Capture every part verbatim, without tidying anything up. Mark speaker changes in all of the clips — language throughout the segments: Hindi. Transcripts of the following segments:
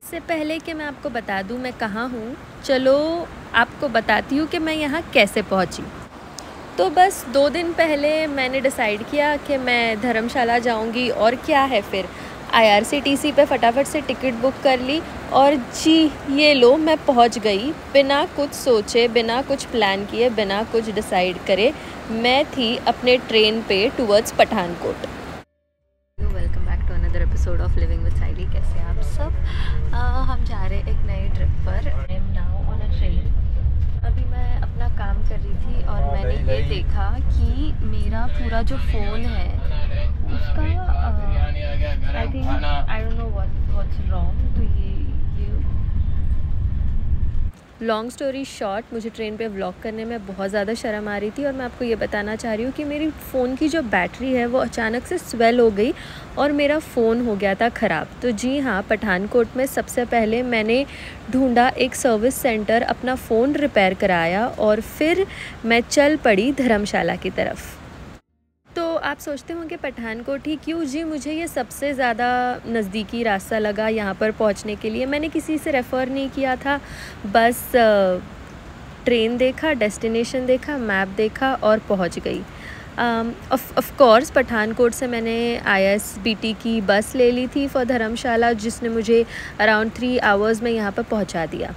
Speaker 1: इससे पहले कि मैं आपको बता दूं मैं कहाँ हूँ, चलो आपको बताती हूँ कि मैं यहाँ कैसे पहुँची। तो बस दो दिन पहले मैंने डिसाइड किया कि मैं धर्मशाला जाऊँगी और क्या है, फिर I R C T C पे फटाफट से टिकट बुक कर ली और जी ये लो मैं पहुँच गई। बिना कुछ सोचे, बिना कुछ प्लान किए, बिना कुछ डिसाइड करे मैं थी अपने ट्रेन पे towards Pathankot. Welcome back to another episode of living with Saili. कैसे आप सब? uh, हम जा रहे हैं एक नई ट्रिप पर। I am now on a train. अभी मैं अपना काम कर रही थी और मैंने ये देखा कि मेरा पूरा जो फ़ोन है उसका I think I don't know what what's wrong. तो ये ये लॉन्ग स्टोरी शॉर्ट, मुझे ट्रेन पे व्लॉग करने में बहुत ज़्यादा शर्म आ रही थी और मैं आपको ये बताना चाह रही हूँ कि मेरी फ़ोन की जो बैटरी है वो अचानक से स्वेल हो गई और मेरा फ़ोन हो गया था ख़राब। तो जी हाँ, पठानकोट में सबसे पहले मैंने ढूंढा एक सर्विस सेंटर, अपना फ़ोन रिपेयर कराया और फिर मैं चल पड़ी धर्मशाला की तरफ। तो आप सोचते होंगे पठानकोट ही क्यों? जी मुझे ये सबसे ज़्यादा नज़दीकी रास्ता लगा यहाँ पर पहुँचने के लिए। मैंने किसी से रेफ़र नहीं किया था, बस ट्रेन देखा, डेस्टिनेशन देखा, मैप देखा और पहुँच गई। ऑफ कोर्स पठानकोट से मैंने आई एस बी टी की बस ले ली थी फॉर धर्मशाला, जिसने मुझे अराउंड थ्री आवर्स में यहाँ पर पहुँचा दिया।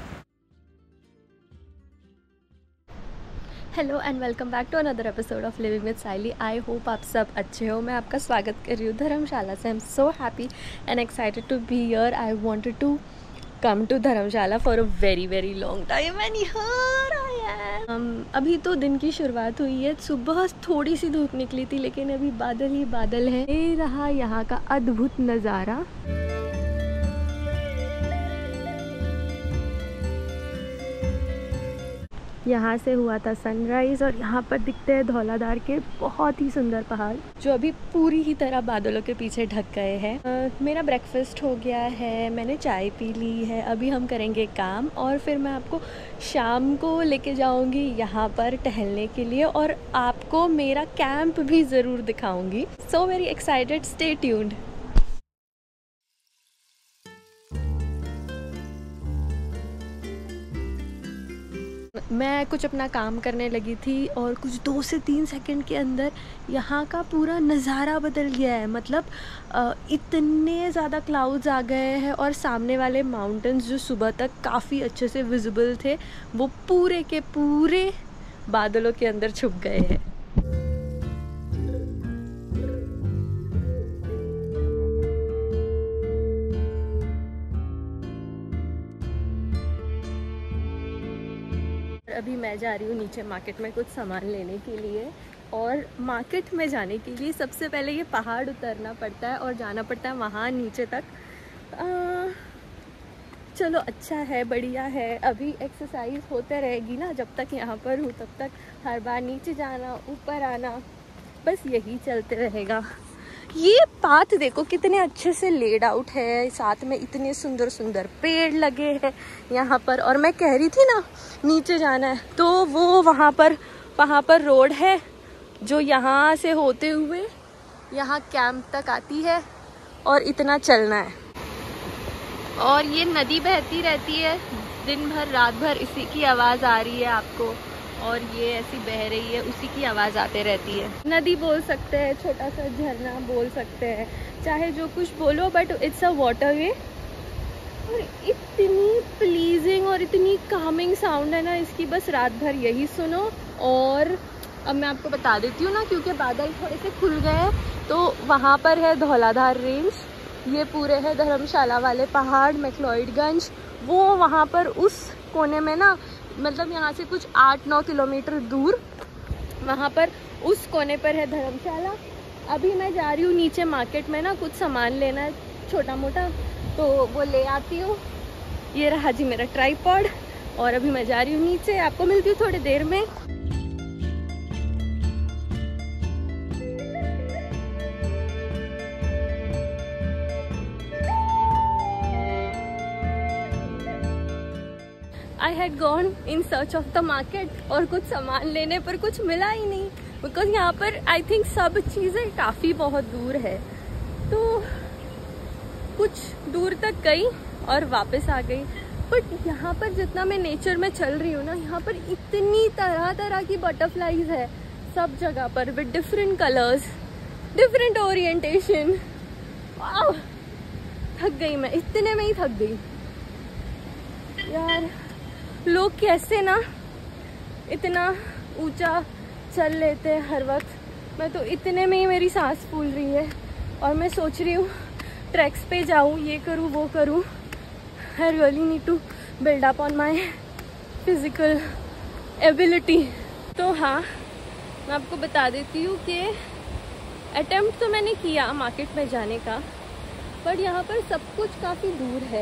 Speaker 1: Hello and welcome back to another episode of living with Saili. I hope आप सब अच्छे हो। मैं आपका स्वागत कर रही हूँ धर्मशाला से। I am so happy and excited to be here. I wanted to come to Dharamshala for a very very long time and here I am. अभी तो दिन की शुरुआत हुई है, सुबह थोड़ी सी धूप निकली थी लेकिन अभी बादल ही बादल है। ये रहा यहाँ का अद्भुत नज़ारा। यहाँ से हुआ था सनराइज़ और यहाँ पर दिखते हैं धौलाधार के बहुत ही सुंदर पहाड़ जो अभी पूरी ही तरह बादलों के पीछे ढक गए हैं। मेरा ब्रेकफास्ट हो गया है, मैंने चाय पी ली है। अभी हम करेंगे काम और फिर मैं आपको शाम को लेके जाऊँगी यहाँ पर टहलने के लिए और आपको मेरा कैंप भी ज़रूर दिखाऊँगी। So very excited, stay tuned. मैं कुछ अपना काम करने लगी थी और कुछ दो से तीन सेकंड के अंदर यहाँ का पूरा नज़ारा बदल गया है। मतलब इतने ज़्यादा क्लाउड्स आ गए हैं और सामने वाले माउंटेन्स जो सुबह तक काफ़ी अच्छे से विजिबल थे वो पूरे के पूरे बादलों के अंदर छुप गए हैं। अभी मैं जा रही हूँ नीचे मार्केट में कुछ सामान लेने के लिए और मार्केट में जाने के लिए सबसे पहले ये पहाड़ उतरना पड़ता है और जाना पड़ता है वहाँ नीचे तक। आ, चलो अच्छा है, बढ़िया है। अभी एक्सरसाइज होते रहेगी ना, जब तक यहाँ पर हूँ तब तक हर बार नीचे जाना ऊपर आना, बस यही चलते रहेगा। ये पाथ देखो कितने अच्छे से लेड आउट है, साथ में इतने सुंदर सुंदर पेड़ लगे हैं यहाँ पर। और मैं कह रही थी ना नीचे जाना है, तो वो वहाँ पर वहाँ पर रोड है जो यहाँ से होते हुए यहाँ कैंप तक आती है और इतना चलना है। और ये नदी बहती रहती है दिन भर रात भर, इसी की आवाज़ आ रही है आपको और ये ऐसी बह रही है, उसी की आवाज़ आते रहती है। नदी बोल सकते हैं, छोटा सा झरना बोल सकते हैं, चाहे जो कुछ बोलो, but it's a water way. और इतनी प्लीजिंग और इतनी कामिंग साउंड है ना इसकी, बस रात भर यही सुनो। और अब मैं आपको बता देती हूँ ना, क्योंकि बादल थोड़े से खुल गए हैं, तो वहाँ पर है धौलाधार रेंज, ये पूरे है धर्मशाला वाले पहाड़, मैक्लोइडगंज, वो वहाँ पर उस कोने में ना, मतलब यहाँ से कुछ आठ नौ किलोमीटर दूर वहाँ पर उस कोने पर है धर्मशाला। अभी मैं जा रही हूँ नीचे मार्केट में ना, कुछ सामान लेना है छोटा मोटा, तो वो ले आती हूँ। ये रहा जी मेरा ट्राइपॉड और अभी मैं जा रही हूँ नीचे। आपको मिलती हूँ थोड़ी देर में। I had gone in search of the market और कुछ सामान लेने पर कुछ मिला ही नहीं, बिकॉज यहाँ पर आई थिंक सब चीज़ें काफ़ी बहुत दूर है। तो कुछ दूर तक गई और वापस आ गई। बट यहाँ पर जितना मैं नेचर में चल रही हूँ ना, यहाँ पर इतनी तरह तरह की बटरफ्लाईज है सब जगह पर, with different colours, different orientation. वाह, थक गई मैं, इतने में ही थक गई यार। लोग कैसे ना इतना ऊंचा चल लेते हैं हर वक्त, मैं तो इतने में ही मेरी सांस फूल रही है। और मैं सोच रही हूँ ट्रैक्स पे जाऊँ, ये करूँ वो करूँ। I really need to build up on my physical ability. तो हाँ, मैं आपको बता देती हूँ कि अटेम्प्ट तो मैंने किया मार्केट में जाने का, बट यहाँ पर सब कुछ काफ़ी दूर है।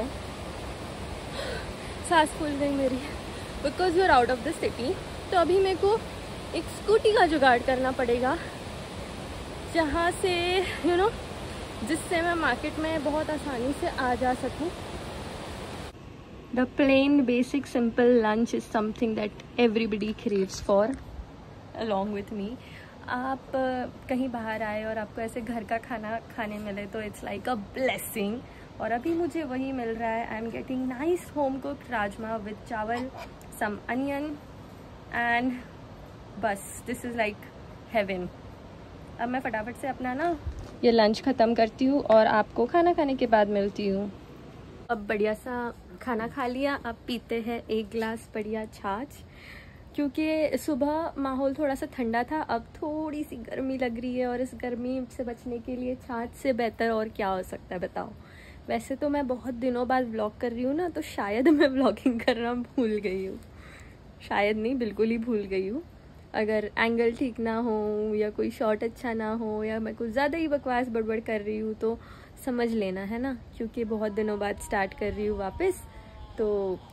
Speaker 1: सांस फूल गई मेरी, because you are out of the city. तो अभी मेरे को एक स्कूटी का जुगाड़ करना पड़ेगा, जहाँ से यू you नो know, जिससे मैं मार्केट में बहुत आसानी से आ जा सकूँ। The plain basic simple lunch is something that everybody craves for along with me. आप कहीं बाहर आए और आपको ऐसे घर का खाना खाने मिले तो इट्स लाइक अ ब्लेसिंग, और अभी मुझे वही मिल रहा है। I am getting nice home cooked rajma with chawal, some onion and बस, दिस इज़ लाइक हेवन। अब मैं फटाफट से अपना ना ये लंच ख़त्म करती हूँ और आपको खाना खाने के बाद मिलती हूँ। अब बढ़िया सा खाना खा लिया, अब पीते हैं एक गिलास बढ़िया छाछ, क्योंकि सुबह माहौल थोड़ा सा ठंडा था, अब थोड़ी सी गर्मी लग रही है, और इस गर्मी से बचने के लिए छाछ से बेहतर और क्या हो सकता है बताओ। वैसे तो मैं बहुत दिनों बाद व्लॉग कर रही हूँ ना, तो शायद मैं व्लॉगिंग करना भूल गई हूँ, शायद नहीं, बिल्कुल ही भूल गई हूँ। अगर एंगल ठीक ना हो या कोई शॉट अच्छा ना हो या मैं कुछ ज़्यादा ही बकवास बड़बड़ कर रही हूँ तो समझ लेना, है ना, क्योंकि बहुत दिनों बाद स्टार्ट कर रही हूँ वापस। तो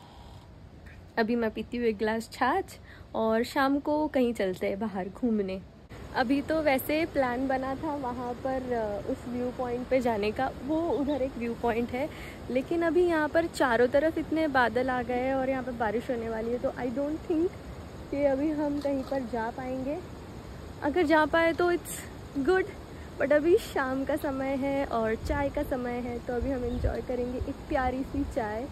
Speaker 1: अभी मैं पीती हूँ एक गिलास छाछ, और शाम को कहीं चलते हैं बाहर घूमने। अभी तो वैसे प्लान बना था वहाँ पर उस व्यू पॉइंट पे जाने का, वो उधर एक व्यू पॉइंट है, लेकिन अभी यहाँ पर चारों तरफ इतने बादल आ गए हैं और यहाँ पर बारिश होने वाली है, तो आई डोंट थिंक कि अभी हम कहीं पर जा पाएंगे। अगर जा पाए तो इट्स गुड, बट अभी शाम का समय है और चाय का समय है, तो अभी हम एंजॉय करेंगे एक प्यारी सी चाय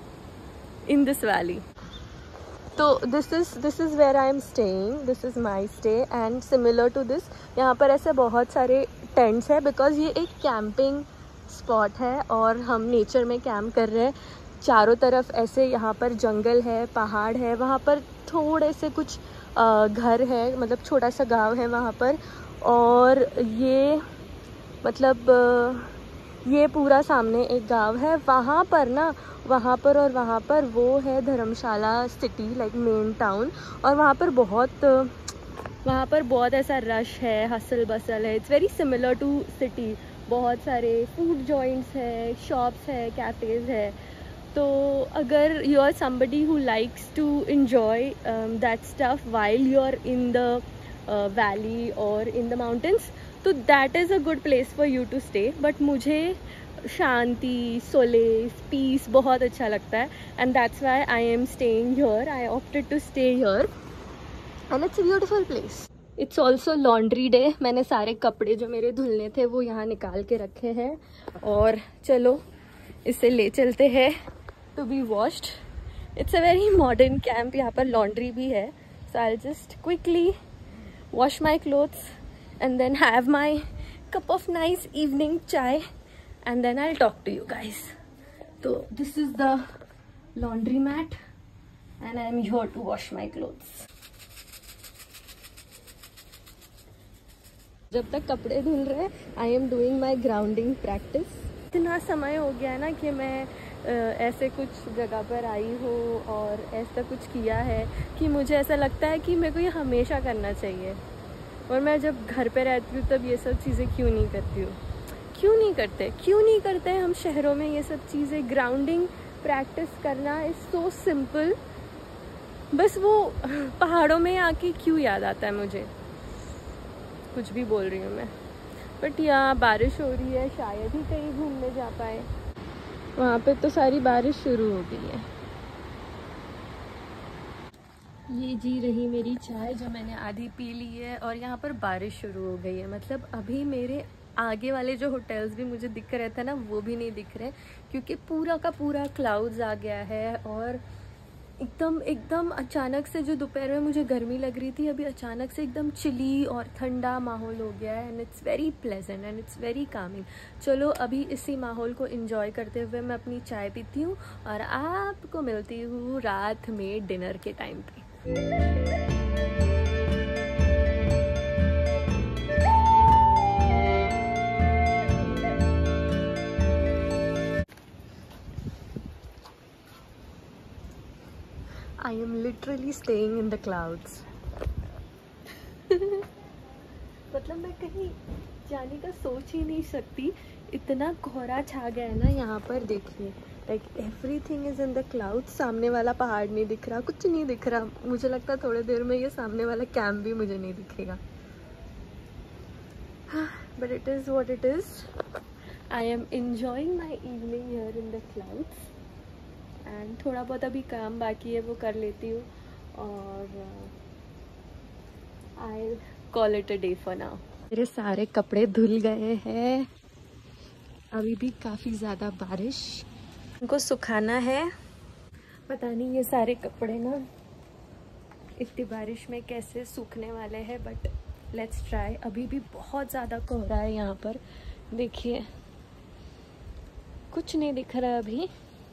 Speaker 1: इन दिस वैली। तो this is this is where I am staying, this is my stay, and similar to this यहाँ पर ऐसे बहुत सारे टेंट्स हैं, बिकॉज ये एक कैंपिंग स्पॉट है और हम नेचर में कैंप कर रहे हैं। चारों तरफ ऐसे यहाँ पर जंगल है, पहाड़ है, वहाँ पर थोड़े से कुछ घर है, मतलब छोटा सा गांव है वहाँ पर, और ये मतलब ये पूरा सामने एक गांव है, वहाँ पर ना वहाँ पर और वहाँ पर वो है Dharamshala city, like main town, और वहाँ पर बहुत वहाँ पर बहुत ऐसा रश है, हसल बसल है। It's very similar to city, बहुत सारे फूड जॉइंट्स है, शॉप्स है, कैफ़ेज़ है। तो अगर you are somebody who likes to enjoy um, that stuff while you are in the uh, valley or in the mountains, तो that is a good place for you to stay. but मुझे शांति, सोलेस, पीस बहुत अच्छा लगता है, and that's why I am staying here. I opted to stay here and it's a beautiful place. It's also laundry day. मैंने सारे कपड़े जो मेरे धुलने थे वो यहाँ निकाल के रखे हैं, और चलो इसे ले चलते हैं to be washed. It's a very modern camp. यहाँ पर laundry भी है, so I'll just quickly wash my clothes and then have my cup of nice evening chai, and then I'll talk to you guys. So this is the laundry mat and I am here to wash my clothes. जब तक कपड़े धुल रहे I am doing my grounding practice. इतना समय हो गया ना कि मैं ऐसे कुछ जगह पर आई हूँ और ऐसा कुछ किया है कि मुझे ऐसा लगता है कि मेरे को ये हमेशा करना चाहिए, और मैं जब घर पे रहती हूँ तब ये सब चीज़ें क्यों नहीं करती हूँ। क्यों नहीं करते क्यों नहीं करते हम शहरों में ये सब चीज़ें। ग्राउंडिंग प्रैक्टिस करना इज़ सो सिंपल, बस वो पहाड़ों में आके क्यों याद आता है मुझे। कुछ भी बोल रही हूँ मैं, बट यहाँ बारिश हो रही है, शायद ही कहीं घूमने जा पाए। वहाँ पे तो सारी बारिश शुरू हो गई है। ये जी रही मेरी चाय जो मैंने आधी पी ली है, और यहाँ पर बारिश शुरू हो गई है। मतलब अभी मेरे आगे वाले जो होटल्स भी मुझे दिख रहे थे ना वो भी नहीं दिख रहे, क्योंकि पूरा का पूरा क्लाउड्स आ गया है। और एकदम एकदम अचानक से, जो दोपहर में मुझे गर्मी लग रही थी, अभी अचानक से एकदम चिली और ठंडा माहौल हो गया है। And it's very pleasant and it's very calming. चलो अभी इसी माहौल को एंजॉय करते हुए मैं अपनी चाय पीती हूँ और आपको मिलती हूँ रात में डिनर के टाइम पे। I am literally staying in the clouds. मतलब मैं कहीं जाने का सोच ही नहीं सकती, इतना कोहरा छा गया है ना यहाँ पर। देखिए, like everything is in the clouds. सामने वाला पहाड़ नहीं दिख रहा, कुछ नहीं दिख रहा। मुझे लगता है थोड़ी देर में ये सामने वाला कैंप भी मुझे नहीं दिखेगा। But it is what it is. I am enjoying my evening here in the clouds. And थोड़ा बहुत अभी काम बाकी है, वो कर लेती हूँ और I call it a day for now. मेरे सारे कपड़े धुल गए हैं, अभी भी काफ़ी ज़्यादा बारिश, उनको सुखाना है। पता नहीं ये सारे कपड़े ना इतनी बारिश में कैसे सूखने वाले हैं, बट लेट्स ट्राई। अभी भी बहुत ज़्यादा कोहरा है यहाँ पर, देखिए कुछ नहीं दिख रहा अभी।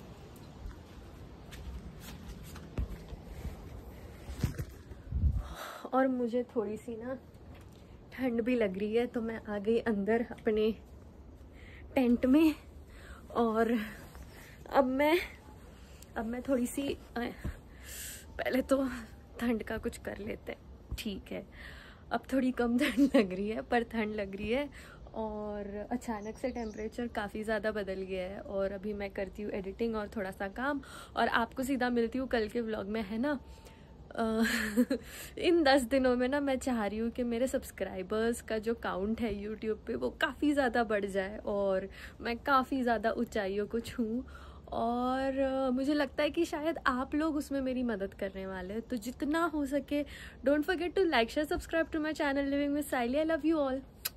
Speaker 1: और मुझे थोड़ी सी ना ठंड भी लग रही है, तो मैं आ गई अंदर अपने टेंट में। और अब मैं अब मैं थोड़ी सी, पहले तो ठंड का कुछ कर लेते हैं, ठीक है। अब थोड़ी कम ठंड लग रही है, पर ठंड लग रही है। और अचानक से टेम्परेचर काफ़ी ज़्यादा बदल गया है। और अभी मैं करती हूँ एडिटिंग और थोड़ा सा काम, और आपको सीधा मिलती हूँ कल के व्लॉग में, है ना। Uh, इन दस दिनों में ना मैं चाह रही हूँ कि मेरे सब्सक्राइबर्स का जो काउंट है यूट्यूब पे वो काफ़ी ज़्यादा बढ़ जाए और मैं काफ़ी ज़्यादा ऊंचाइयों को छूँ। और uh, मुझे लगता है कि शायद आप लोग उसमें मेरी मदद करने वाले हैं। तो जितना हो सके, don't forget to like share subscribe to my channel living with Saili. I love you all.